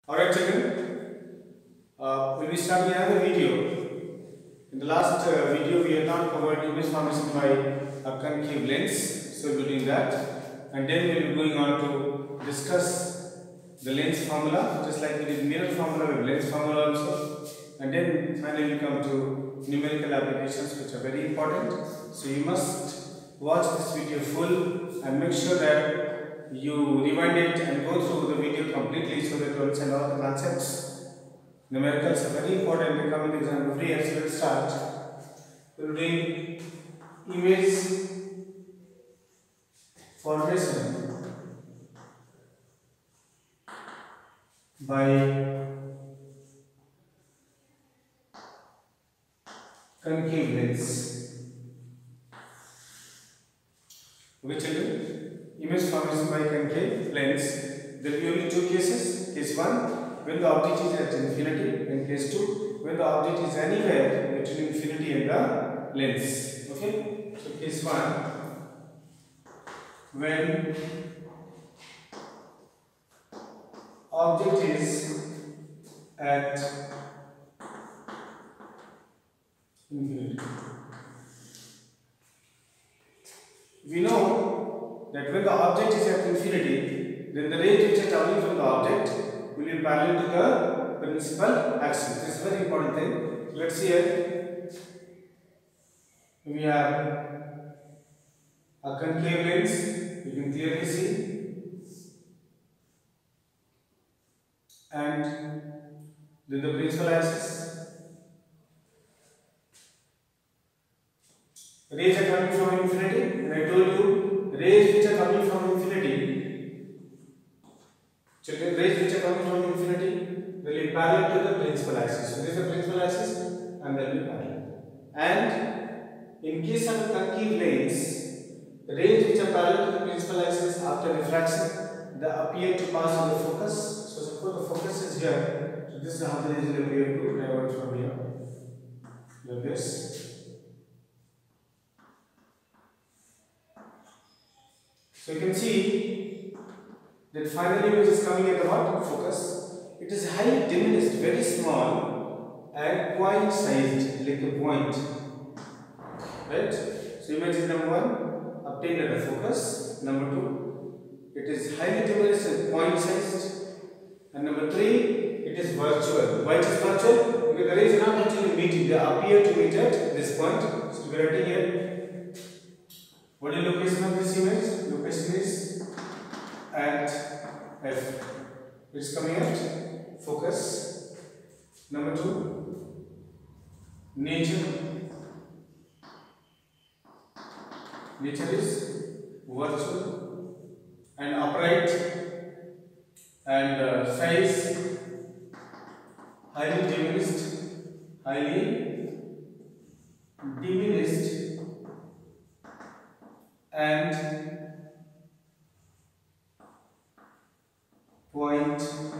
Alright children, we'll be starting another video. In the last video we had not covered image formation by a concave lens, so we'll be doing that, and then we'll be going on to discuss the lens formula, just like we did mirror formula with lens formula also, and then finally we come to numerical applications which are very important. So you must watch this video full and make sure that you rewind it and go through the video completely so that you understand all the concepts. Numericals are very important, they come in the exam every year. So let's start. We will doing image formation by concave lens. Okay children? Image formation by concave lens. There will be only two cases. Case 1, when the object is at infinity, and case 2, when the object is anywhere between infinity and the lens. Okay? So case 1, when object is at infinity. We know that when the object is at infinity, then the rays which are traveling from the object will be parallel to the principal axis. This is a very important thing. Let's see here. We have a concave lens, you can clearly see, and then the principal axis. Rays are coming from infinity, and I told you rays which are coming from infinity, children, rays which are coming from infinity will be parallel to the principal axis. So this is the principal axis and they will be parallel. And in case of concave lens, the rays which are parallel to the principal axis after refraction, they appear to pass in the focus. So suppose the focus is here. So this is how the rays will appear to divert from here. Like this. So you can see that final image is coming at the what? Focus. It is highly diminished, very small and point sized, like a point. Right? So image is number 1, obtained at the focus. Number 2, it is highly diminished and point sized. And number 3, it is virtual. Why it is virtual? Because the rays are not actually meeting, they appear to meet at this point. So we are writing here. What is the location of this image? Location is at F. It's coming at focus. Number 2, nature. Nature is virtual and upright, and size highly diminished, and point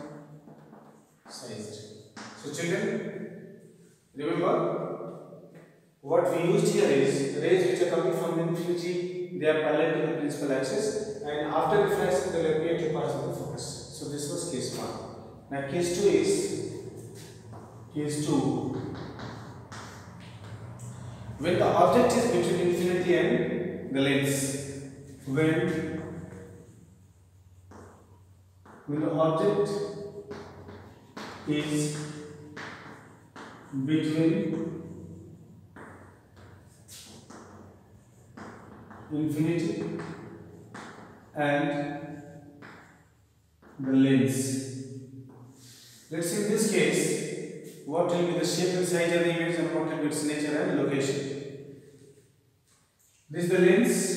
sized. So children, remember what we used here is rays which are coming from infinity, they are parallel to the principal axis, and after refraction they will appear to pass in the focus. So this was case 1. Now case 2 is when the object is between infinity and the lens. When the object is between infinity and the lens. Let's see in this case what will be the shape and size of the image and what will be its nature and location. This is the lens.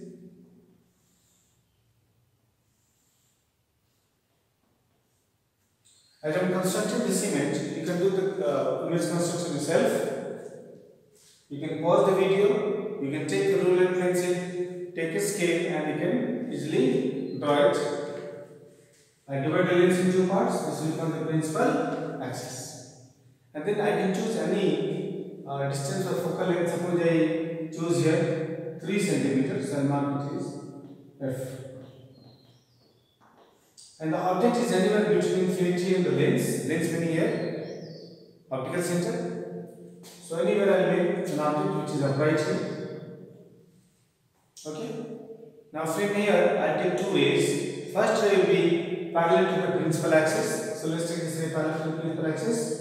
As I am constructing this image, you can do the image construction yourself. You can pause the video, you can take the ruler and pencil, take a scale, and you can easily draw it. I divide the lens in 2 parts. This will become the principal axis. And then I can choose any distance or focal length. Suppose I choose here 3 centimeters, so I mark it as F. and the object is anywhere between infinity and the lens. Lens meaning here optical center. So anywhere I will make an object which is upright here. Okay. Now from here I will take two rays. First ray will be parallel to the principal axis. So let's take this ray parallel to the principal axis.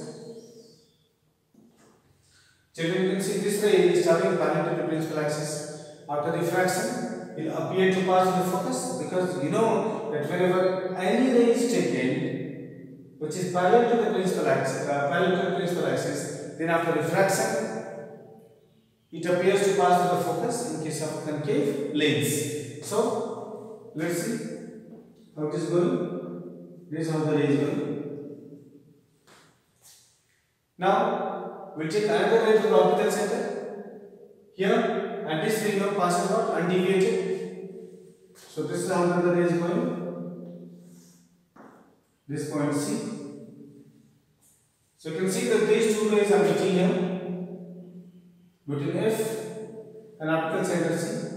Children, you can see this ray is traveling parallel to the principal axis. After refraction, it will appear to pass in the focus, because you know that whenever any ray is taken which is parallel to the principal axis, then after refraction, it appears to pass to the focus in case of concave lens. So let's see how it is going. This is how the ray is going. Now we'll take another ray to the optical center here, and this ray now passes out undeviated. So this is how the ray is going. This point C. So you can see that these two rays are meeting here between F and optical center C.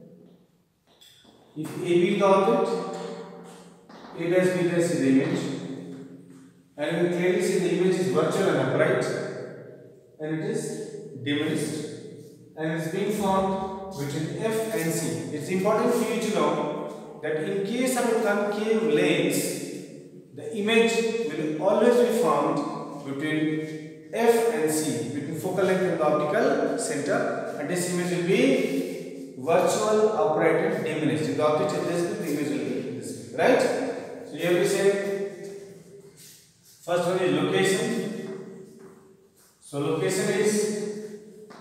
If AB is the object, A dash B dash is the image, and you can clearly see the image is virtual and upright, and it is diminished, and it is being formed between F and C. It's important for you to know that in case of a concave lens, the image will always be formed between F and C, between focal length and the optical center, and this image will be virtual, upright and diminished. If the object is this big, the image will be this big, right? So here we say first one is location. So location is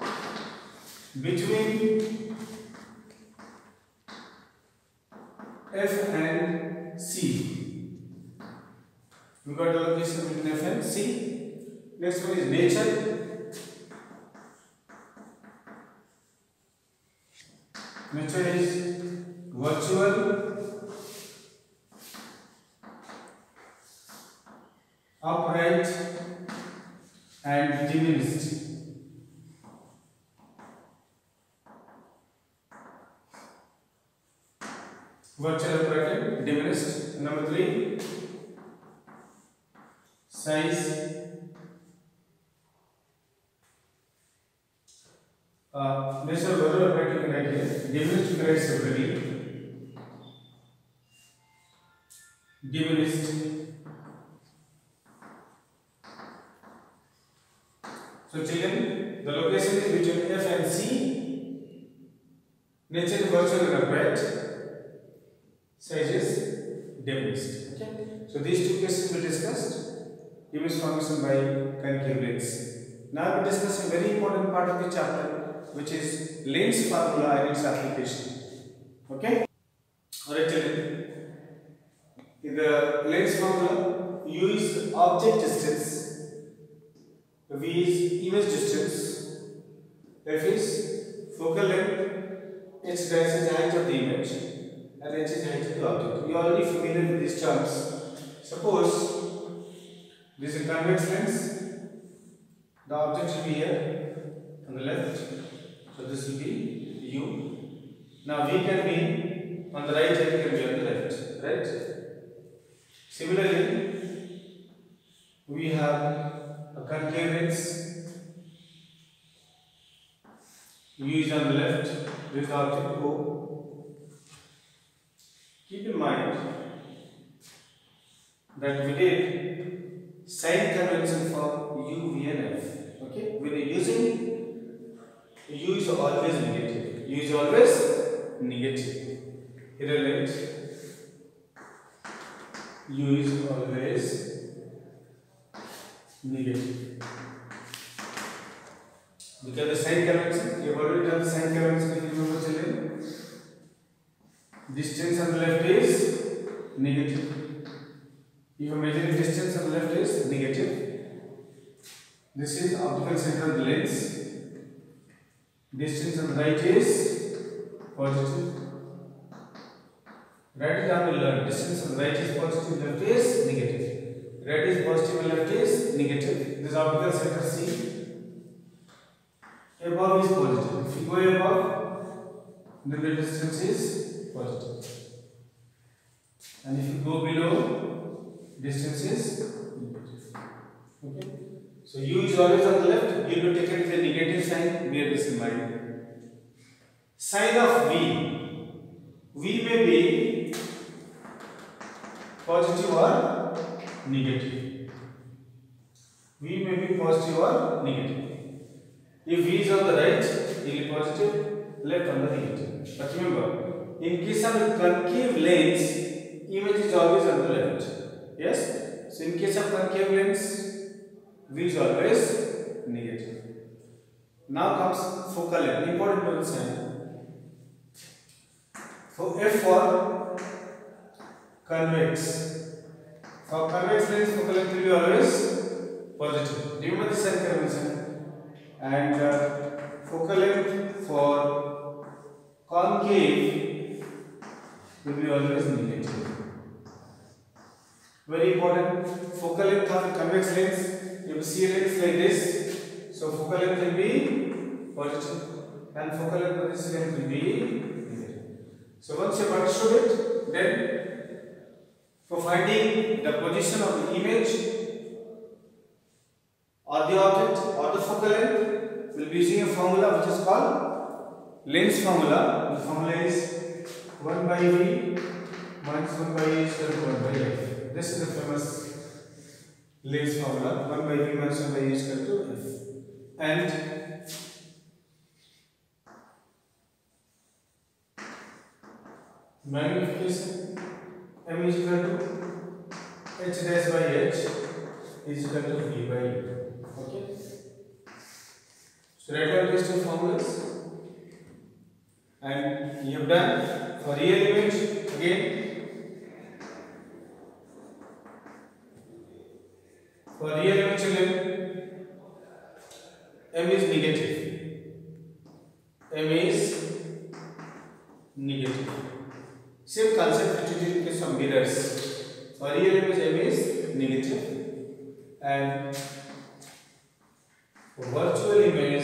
between F and C. We got the location between F and C. Next one is nature. Nature is virtual, upright and diminished. Virtual, upright and diminished. Number 3, size. Nature virtual, upright you can write here. Diminished you can write separately. Diminished. So children, the location is between F and C. Nature is virtual and upright. Size is diminished. Okay. So these two cases we discussed. Image formation by concave lens. Now we discuss a very important part of the chapter, which is lens formula and its application. Okay. Alright children. In the lens formula, U is object distance, V is image distance, F is focal length, H dash is height of the image, and H is height of the object. We are already familiar with these terms. Suppose this is a convex lens, the object will be here on the left, so this will be U. Now V can be on the right, H can be on the left, right? Similarly, we have a concave lens. U is on the left, this is the object O. Keep in mind that we did sign convention for U, V and F. Okay? When you are using, U is always negative. U is always negative. Irrelevant. U is always negative. Because the sign convention, you have already done the sign convention, if you remember children. Distance on the left is negative. If you measure distance on the left is negative. This is optical center of the lens. Distance on the right is positive. Write it down, you learn. Distance on the right is positive, left is negative. Right is positive and left is negative. This is optical center C. Above is positive. If you go above, then the distance is positive. and if you go below, distance is okay. So u is always on the left. You will take it as a negative sign. Bear this in mind. Sign of v may be positive or negative. V may be positive or negative. If V is on the right, it will be positive, left on the negative. But remember, in case of concave lens, image is always on the left. Yes? So in case of concave lens, V is always negative. Now comes focal length, important sign. So F for convex. For convex lens, focal length will be always positive. Remember this sign convention. And focal length for concave will be always negative. Very important. Focal length of a convex lens, you will see a lens like this. So focal length will be positive, and focal length of this lens will be negative. So once you have understood it, then for finding the position of the image or the object or the focal length, we will be using a formula which is called lens formula. The formula is 1 by V minus 1 by E is equal to 1 by F. This is the famous lens formula. 1 by V minus 1 by E is equal to F. And magnification M is equal to H dash by H is equal to V by E. Okay. So write down these two formulas, and you have done for real image again. For real image again, M is negative. M is negative. Same concept which is in case of mirrors. For real image, M is negative, and virtual image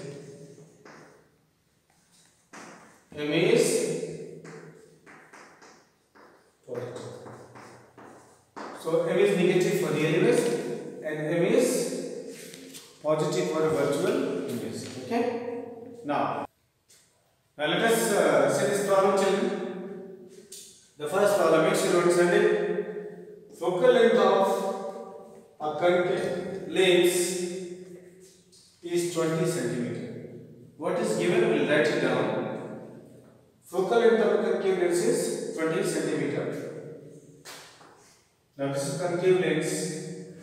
M is positive. So M is negative for real image and M is positive for a virtual image. Okay. Now let us see this problem, children. The first problem, make sure you understand it. Focal length of a concave lens is 20 centimeter. What is given, we will write it down. Focal length of a concave lens is 20 centimeter. Now this is concave lens.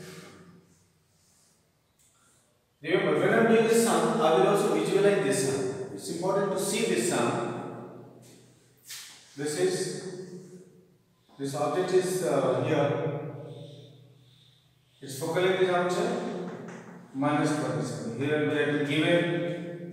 Remember, when I am doing this sum, I will also visualize this sum. It's important to see this sum. This object is here. Its focal length is outside. Minus 20 centimeter. Here we have given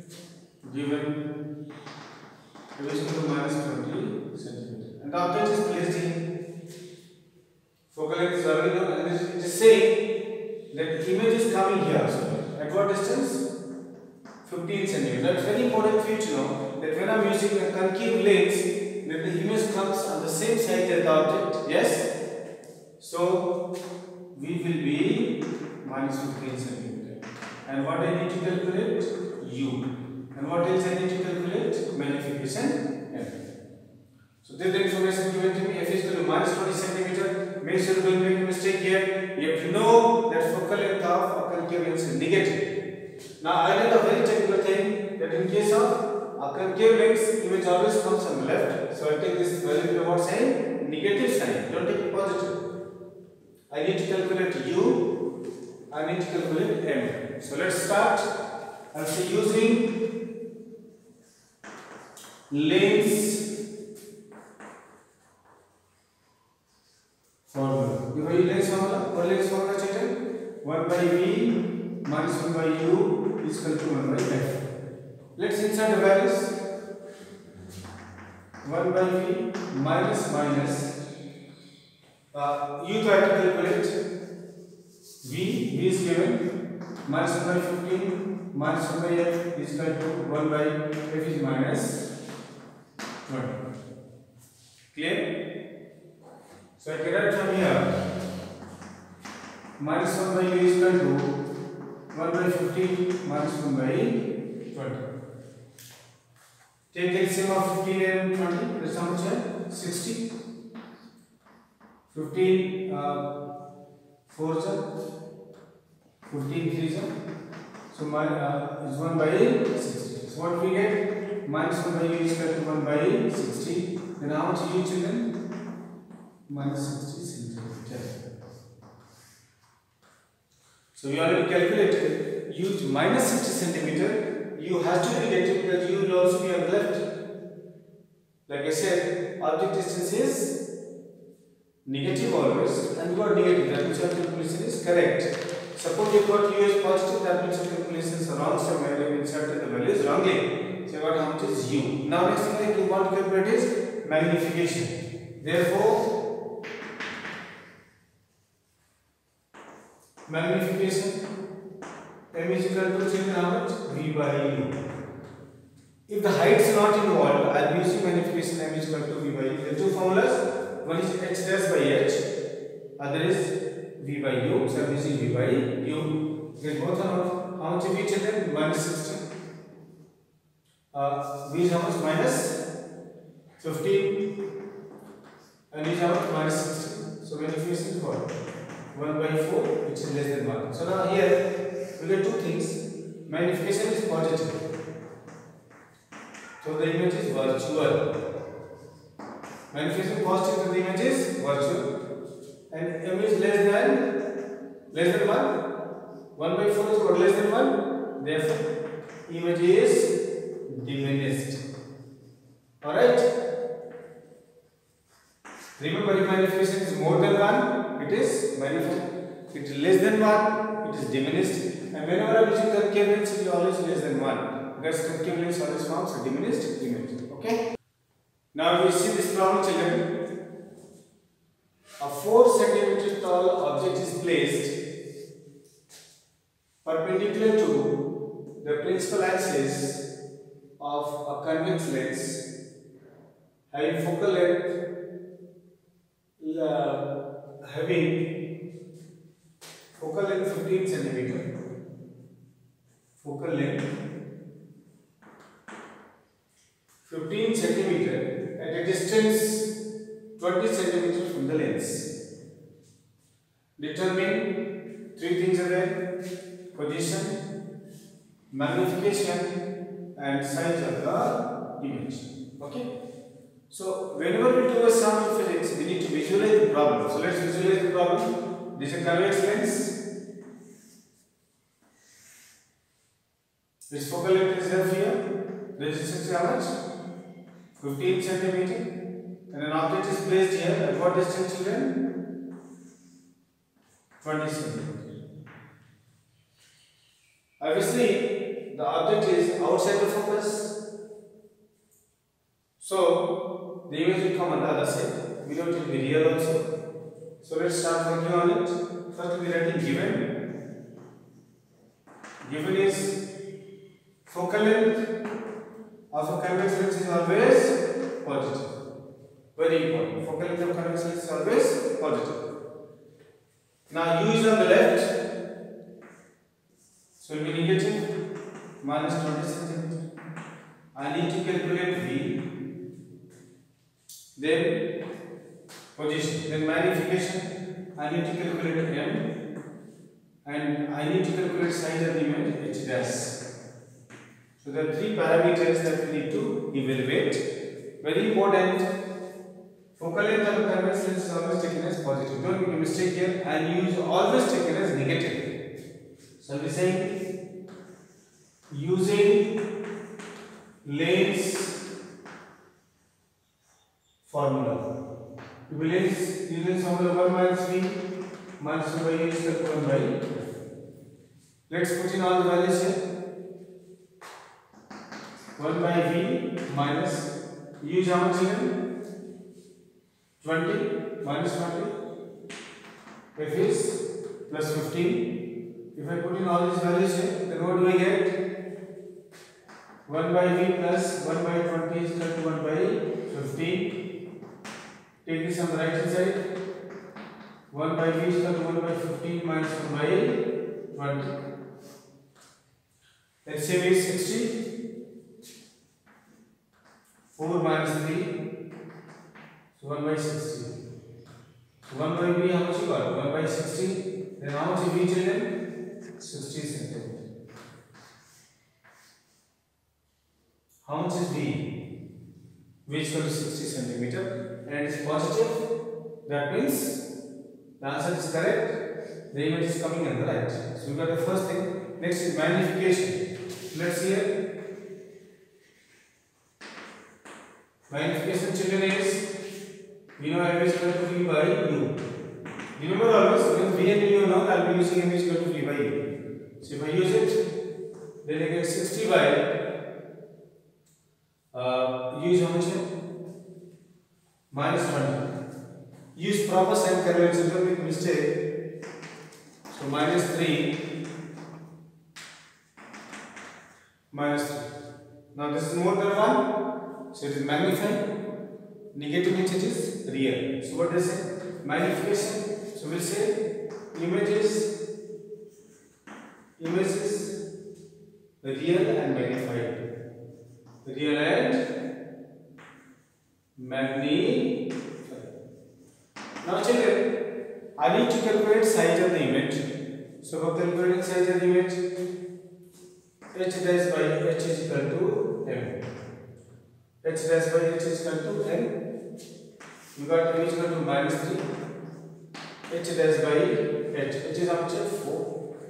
it is equal to minus 20 centimeter. And the object is placed in focal length is already known, and it is saying that the image is coming here. So at what distance? 15 centimeter. That's very important for you to know that when I am using a concave lens, that the image comes on the same side as the object. Yes? So we will be minus 15 centimeter. And what I need to calculate? U. And what else I need to calculate? Magnification F. So this is the information given to me. F is equal to minus 20 centimeter. Make sure you don't make a mistake here. You have to know that focal length of a concave lens is negative. Now I learned a very technical thing that in case of a concave lens, image always comes on the left. So I take this value to what sign? Negative sign. Don't take it positive. I need to calculate U. I need to calculate M. So let's start. I'll say using lens formula. You have lens formula. What lens formula, children? 1 by V minus 1 by U is equal to 1 by F. Let's insert the values. 1 by V minus U to have to calculate. V is given minus 1 by 15 minus 1 by F is equal to 1 by F is minus 20. Clear? So I can write from here minus 1 by u is equal to 1 by 15 minus 1 by 20. Take LCM of 15 and 20. That's how much? 60. 15 4 15 3 so my is 1 by 60. So what we get? Minus 1 by u is equal to 1 by 60. Then how much u, children? Minus 60 centimeter. So we already calculated u minus 60 centimeter. U has to be negative because u will also be on the left. Like I said, object distance is negative always, and you got negative, that means your calculation is correct. Suppose you got u as positive, that means your calculation is wrong somewhere, you inserted the values wrongly. So what how much is u? Now next thing you want to calculate is magnification. Therefore, magnification m is equal to how much? V by u. If the height is not involved, I will be using magnification m is equal to v by u. There are two formulas. One is h dash by h, other is v by u. So I am using v by u. Get both are how much of each other? Minus 60. V is how much? Minus 15. And v is how much? Minus 60. So magnification is what? 1 by 4, which is less than 1. So now here we get two things. Magnification is positive. So the image is virtual. Magnification positive, so the image is virtual. And m is less than 1. 1 by 4 is what? Less than 1. Therefore, image is diminished. Alright? Remember, if magnification is more than 1, it is magnified. If it is less than 1, it is diminished. And whenever I am using concave lens, it is always less than 1. Because concave lens always forms a diminished image. Okay? Now we see this problem, children. A 4 cm tall object is placed perpendicular to the principal axis of a convex lens having focal length focal length 15 centimeter. Focal length 15 centimeter at a distance 20 centimeters from the lens. Determine three things are there: position, magnification, and size of the image. Okay. So whenever we do a sum in physics, we need to visualize the problem. So let's visualize the problem. This is a convex lens. Its focal length is f here. Resistance is how much? 15 centimeter. And an object is placed here. At what distance, children? 20 centimeter. Obviously, the object is outside the focus. So the image will come on the other side. We don't need to be real also. So let's start working on it. First we are writing given. Given is focal length of a convex lens is always positive. Very important. Focal length of convex lens is always positive. Now u is on the left, so it will be negative, minus 20 centimeter. I need to calculate v. Then position, then magnification. I need to calculate m, and I need to calculate size of the image h dash. So there are three parameters that we need to evaluate. Very important. Focal length of a convex lens is always taken as positive. Don't make a mistake here. And u is always taken as negative. So I'll be saying using lens formula. Lens formula 1 minus v minus 2 by u is equal to 1 by. Let's put in all the values here. 1 by v minus u is how much again? 20 minus 20. F is plus 15. If I put in all these values here, then what do I get? 1 by v plus 1 by 20 is equal to 1 by 15. Take this on the right hand side. 1 by v is equal to 1 by 15 minus 1 by 20. LCM is 60. 4 minus 3. So 1 by 60. So 1 by v how much you got? 1 by 60. Then how much is v children? 60 centimeter. How much is v? V is equal to 60 centimeter and it is positive. That means the answer is correct. The image is coming on the right. So we got the first thing. Next is magnification. Let's see here. Magnification children is, we know m is equal to v by u. Remember always when v and u know, I will be using m is equal to v by u. So if I use it, then I get 60 by u is how much? Minus 20. Use proper sign convention, don't make mistake. So minus 3 minus 3. Now this is more than 1, so it is magnified. Negative means it is real. So what does it? Magnification. So we'll say images real and magnified. Real and magnified. Now children, I need to calculate size of the image. So for calculating size of the image, h dash by h is equal to m. H dash by h is equal to m. We got m is equal to minus 3. H dash by h. H is how much? 4.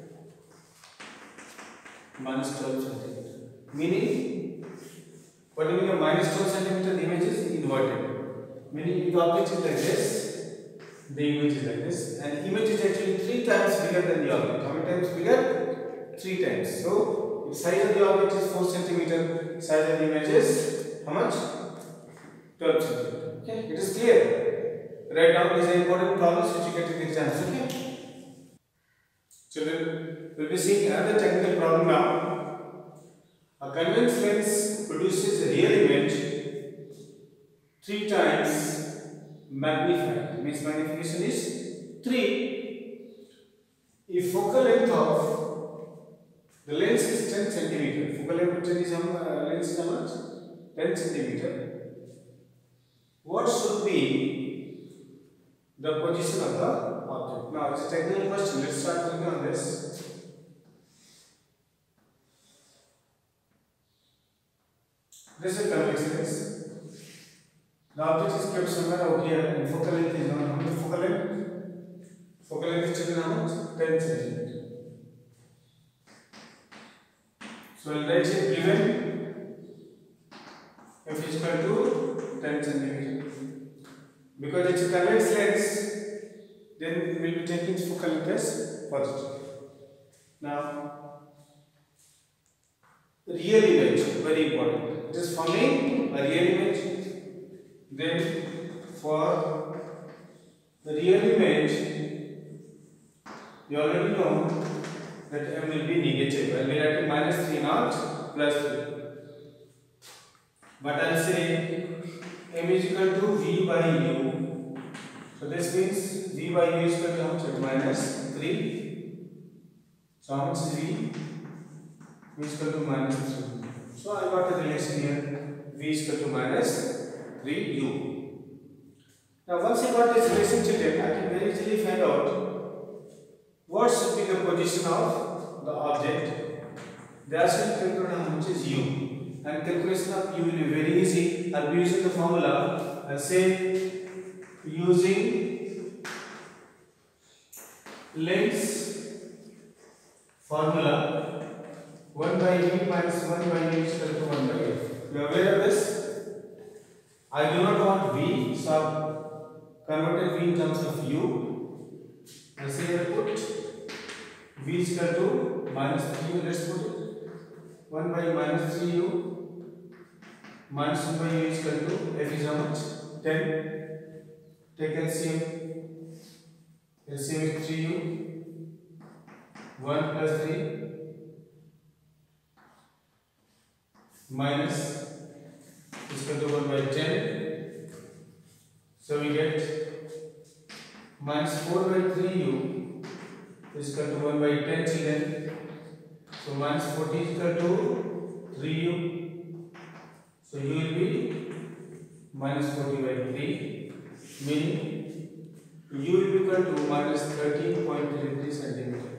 Minus 12 centimeter. Meaning, what do you mean minus 12 centimeter? The image is inverted. Meaning, if the object is like this, the image is like this, and the image is actually 3 times bigger than the object. How many times bigger? 3 times. So, if size of the object is 4 centimeter, size of the image is how much? 12 centimeter. Okay, it is clear. Write down these important problems which you get in the exams. Okay. Children, we'll be seeing another technical problem now. A convex lens produces a real image 3 times magnified. Means magnification is 3. If focal length of the lens is 10 centimeter, focal length is lens is how much? 10 centimeter. What should be the position of the object? Now it's a technical question. Let's start working on this. This is convex lens. The object is kept somewhere out here and focal length is known. How much focal length? Focal length is how much? 10 centimeter. So I'll write here given f is equal to 10 centimeter. Because it's a convex lens, then we will be taking its focal length as positive. Now, real image, very important. It is forming a real image. Then for the real image, you already know that m will be negative. I will write minus 3 not plus 3. But I will say m is equal to v by u. So this means v by u is equal to how much? Minus 3. So how much is v? V is equal to minus 3. So I got a relation here. V is equal to minus 3u. Now once I got this relation children, I can very easily find out what should be the position of the object. There should calculate how much is u. And calculation of u will be very easy. I will be using the formula. I will say using lens formula 1 by v minus 1 by u is equal to 1 by f. You are aware of this? I do not want v, so converted v in terms of u. I say here put v is equal to minus 3u. Let's put it 1 by minus 3u minus 1 by u is equal to f is how much? 10. Take LCM. LCM is 3u. 1 plus 3 minus is equal to 1 by 10. So we get minus 4 by 3u is equal to 1 by 10 children. So minus 40 is equal to 3u. So u will be minus 40 by 3, meaning u will be equal to minus 13.33 centimeter.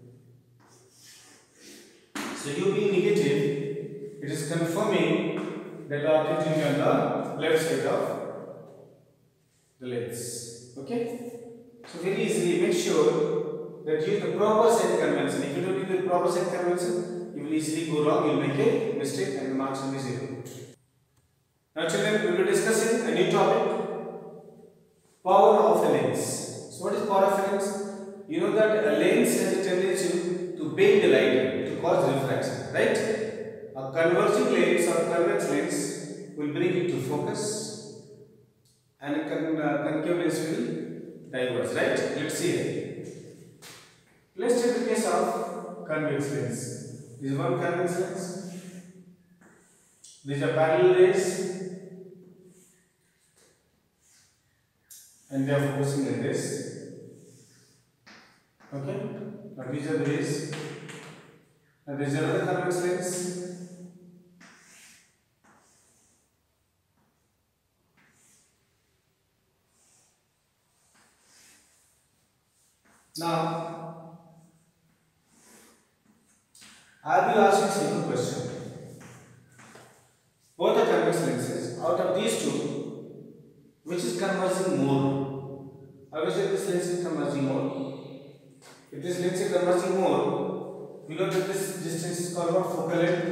So u being negative, it is confirming that the object will be on the left side of the lens. Okay? So very easily make sure that use the proper sign convention. If you don't use the proper sign convention, you will easily go wrong, you will make a mistake and the marks will be 0. Now children, we will be discussing a new topic, power of a lens. So what is power of a lens? You know that a lens has a tendency to bend the light to cause refraction, right? A converging lens or convex lens will bring it to focus and a concave lens will diverge, right? Let's see here. Let's take the case of convex lens. This is one convex lens. These are parallel rays and they are focusing like this. Okay? Now these are the rays. Now there is another convex lens. Now, I will ask you a simple question. Both are convex lenses. Out of these two, which is converging more? I will say this lens is converging more. If this lens is converging more, we know that this distance is called what? Focal length.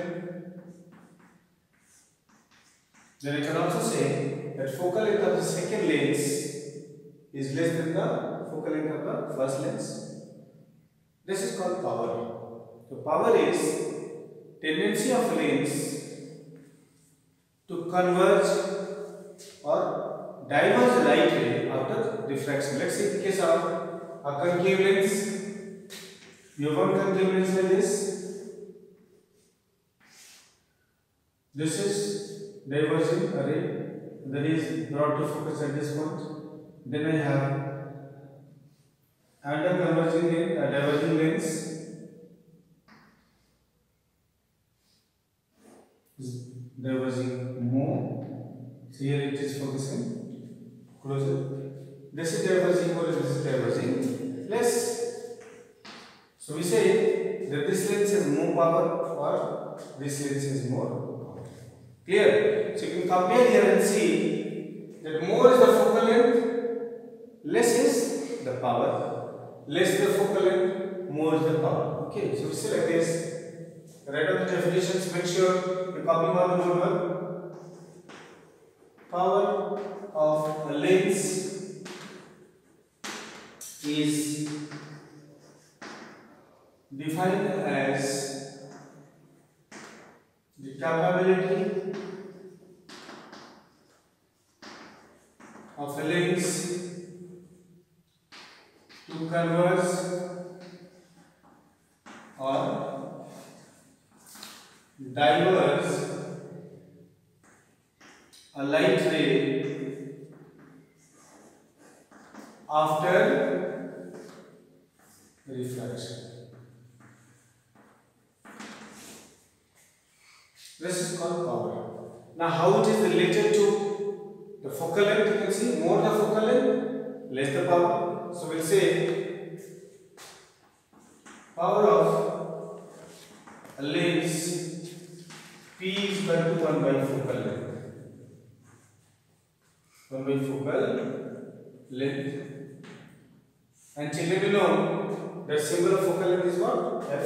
Then I can also say that focal length of the second lens is less than the focal length of the first lens. This is called power. So power is tendency of a lens to converge or diverge the light ray after diffraction. Let's see the case of a concave lens. You have one concave lens like this. This is diverging array. That is brought to focus at this point. Then I have another converging lens, diverging lens. Is diverging more. So here it is focusing closer. This is diverging more, this is diverging less. So we say that this lens has more power or this lens has more power. Clear? So you can compare here and see that more is the focal length, less is the power. Less the focal length, more is the power. Okay, so we say like this. Write down the definitions, make sure you copy one the word one. Power of a lens is defined as the capability of a lens to converge or diverge a light ray after refraction. This is called power. Now how it is related to the focal length? You can see more the focal length, less the power. So we'll say power of a lens P is equal to 1 by focal length. 1 by focal length. And children, you know that symbol of focal length is what? F.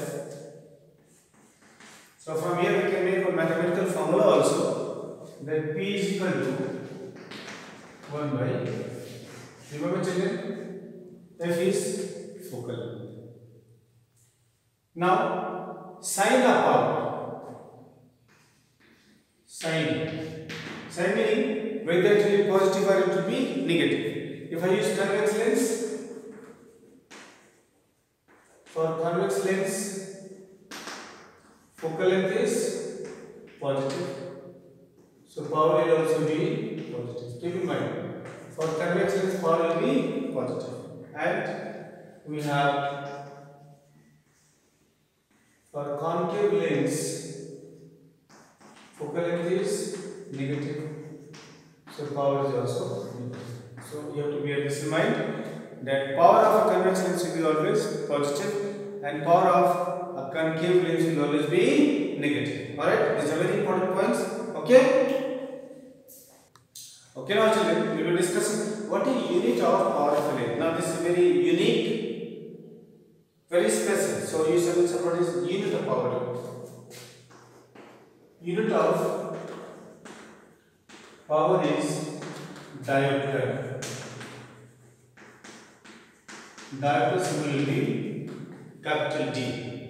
So from here we can make a mathematical formula also, that P is equal to 1 by, remember children, F is focal length. Now sign of power. Sign meaning whether it will be positive or it will be negative. If I use convex lens, for convex lens focal length is positive, so power will also be positive. Keep in mind, for convex lens power will be positive, and we have for concave lens focal length is negative, so power is also negative. So you have to bear this in mind that power of a convex lens will be always positive and power of a concave lens will always be negative. Alright, these are very important points. Okay? Okay, now children, we will discuss what is unit of power of a lens. Now this is very unique, very special. So you shall say what is unit of power. Unit of power is diopter. Diopter symbol will be capital D.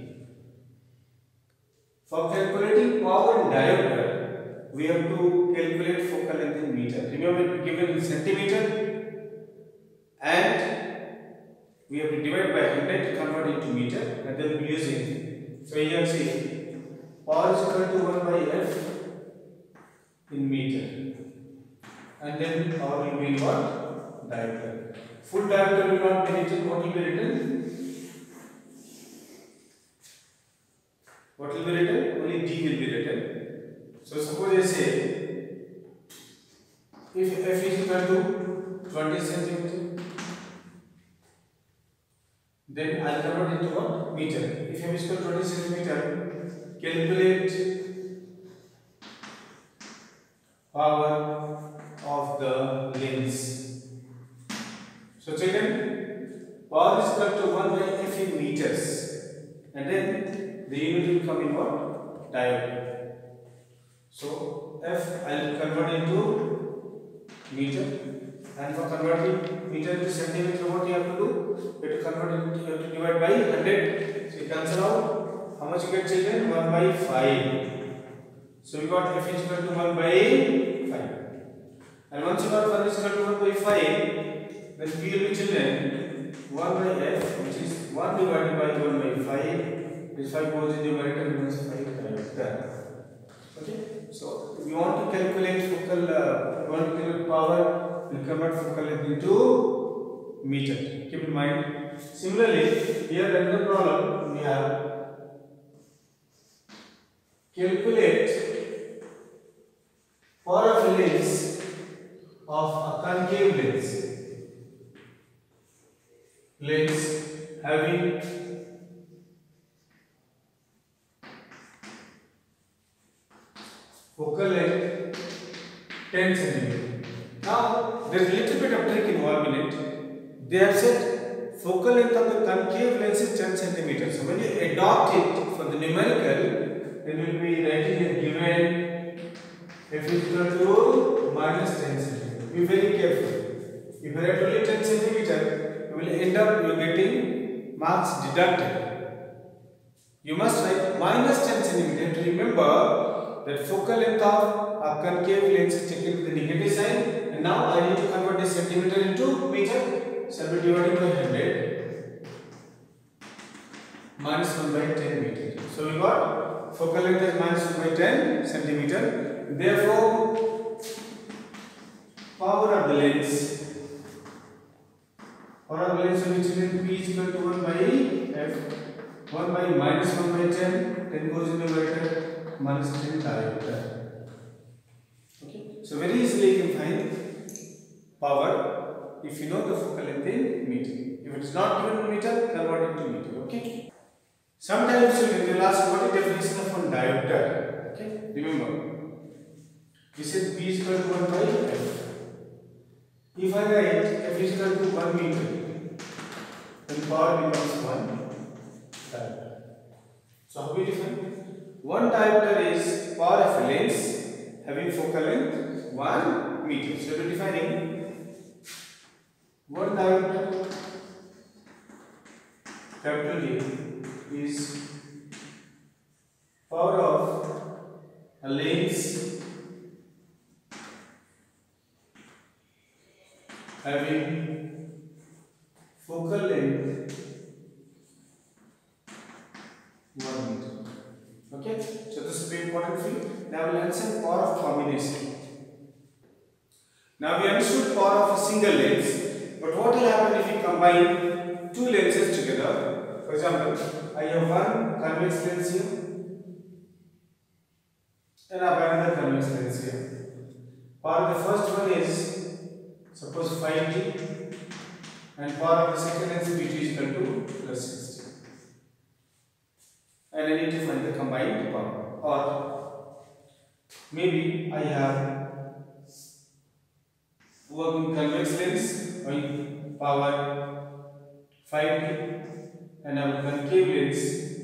For calculating power in diopter, we have to calculate focal length in meter. Remember, given in centimeter, and we have to divide by 100 to convert into meter, and then we will be using. So here see, power is equal to 1 by F in meter, and then power will be in what? Diopter. Full diopter will not be written. What will be written? What will be written? Only D will be written. So suppose I say, if F is equal to 20 centimeter, then I will convert into what? Meter. If F is equal to 20 centimeter, calculate power of the lens. So children, power is equal to 1 by F in meters, and then the unit will come in what? Diopter. So F I will convert into meter, and for converting meter into centimeter, what you have to do? You have to convert it, you have to divide by 100. So you cancel out. How much you get, children? 1 by 5. So we got F is equal to 1 by 5. And once you got 1 is equal to 1 by 5, then P will be, children, 1 by F, which is 1 divided by 1 by 5. This 5 goes in the numerator, becomes 5 diopter. Okay. So we want to calculate focal, we want to calculate power, we convert focal length into meter. Keep in mind. Similarly, here another problem we have. Calculate power of a lens of a concave lens. Lens having focal length 10 cm. Now there is a little bit of trick involved in it. They have said focal length of the concave lens is 10 cm. So when you adopt it for the numerical, then you will be writing it given F is equal to minus 10 cm. Be very careful. If you write only 10 cm, you will end up getting marks deducted. You must write minus 10 cm. You have to remember that focal length of a concave lens is taken with the negative sign, and now I need to convert this centimeter into meter. So I will be dividing by 100 minus 1 by 10 meter. So we got focal length is minus 1 by 10 centimeter. Therefore, power of the lens will be P is equal to 1 by F. 1 by minus 1 by 10, 10 goes in the numerator, minus 10 diopter. Okay, so very easily you can find power if you know the focal length in meter. If it is not given in meter, convert it to meter. Okay. Sometimes you will ask what is the definition of one diopter. Okay, remember we said P is equal to 1 by F. If I write F is equal to 1 meter, then power becomes 1 diopter. So how we define? 1 diopter is power of a lens having focal length 1 meter. So we are defining 1 diopter, capital D, is power of a lens having focal length 1 meter. Okay, so this will be important for you. Now we will understand power of combination. Now we understood power of a single lens, But what will happen if you combine two lenses together? For example, I have one convex lens here and I have another convex lens here. Part of the first one is suppose 5D and part of the second lens B2 is equal to plus 60. And I need to find the combined power. Or maybe I have working convex lens having power 5D and our concave lens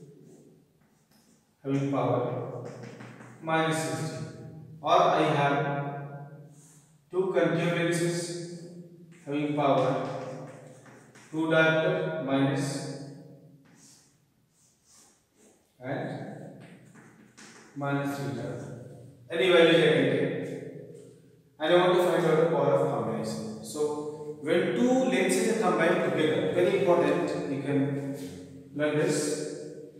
having power minus 60. Or I have two concave lenses having power 2 diopter minus and minus 3 diopter. Any value I can take. And I want to find out the power of combination. So when two lenses are combined together, very important, you can learn this.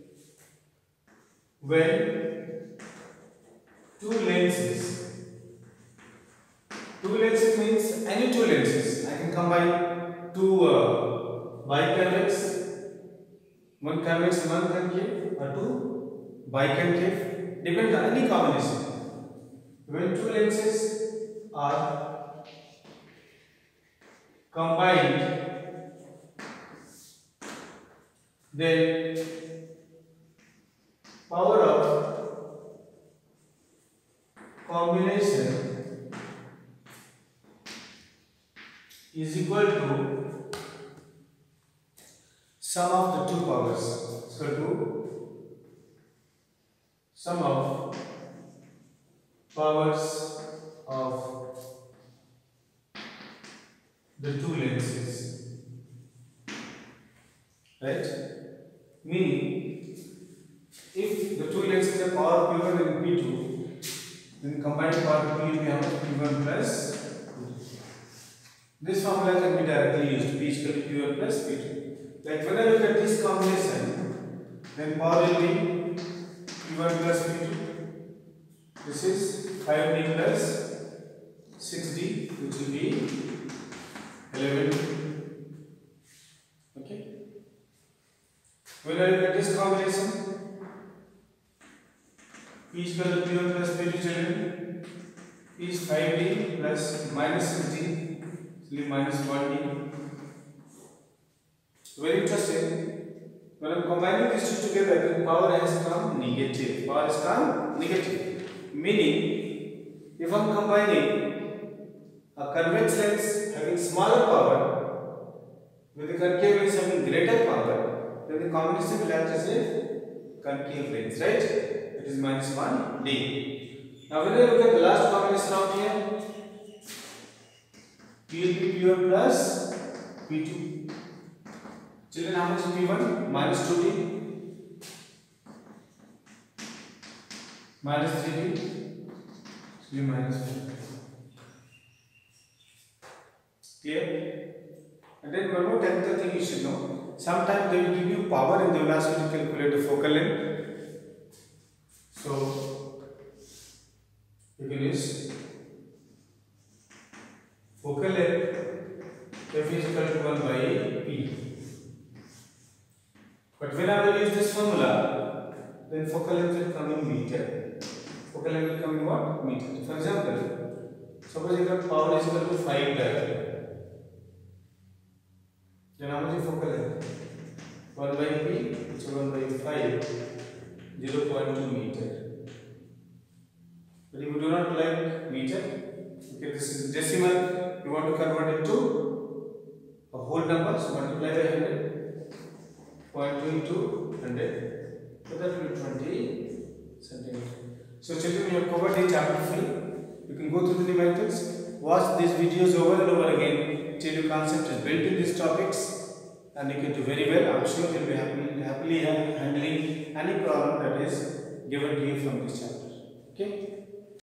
When two lenses means any two lenses. I can combine two biconvex, one convex and one concave, or two biconcave, depends on any combination. When two lenses are combined, then power of combination is equal to sum of the two powers. So to sum of powers of the two lenses, right? Meaning, if the two lenses are power P1 and P2, then combined power P will be how much? P1 plus P2. This formula can be directly used. P is equal to P1 plus P2. Like when I look at this combination, then power will be P1 plus P2. This is 5D plus 6D, which will be 11D. Okay. When I look at this combination, P is equal to P1 plus P2 children, P is 5D plus minus 6D, so minus 1D. Very interesting. When I am combining these two together, the power has come negative. Power has come negative. Meaning, if I am combining a convex lens having smaller power with the concave lens having greater power, then the combination will act as a concave lens, right? It is minus 1D. Now when I look at the last combination out here, P will be P1 plus P2. Children, how much is P1? Minus 2D minus 3D, so minus 4. Clear? And then one more technical thing you should know. Sometimes they will give you power and they will ask you to calculate the focal length. So you can use focal length F is equal to 1 by P. But when I will use this formula, then focal length will come in meter. Focal length will come in what? Meter. For example, suppose you got power is equal to 5 diopter. Then how much is focal length? 1 by P, which is 1 by 5, 0.2 meter. But if you do not like meter, okay, this is decimal, you want to convert it to a whole number, so multiply by 100. 0.2 into 100, so that will be 20 centimeters. So children, you have covered the chapter 3. You can go through the numericals, watch these videos over and over again till your concept is built in these topics, and you can do very well. I'm sure you'll be happily handling any problem that is given to you from this chapter. Okay.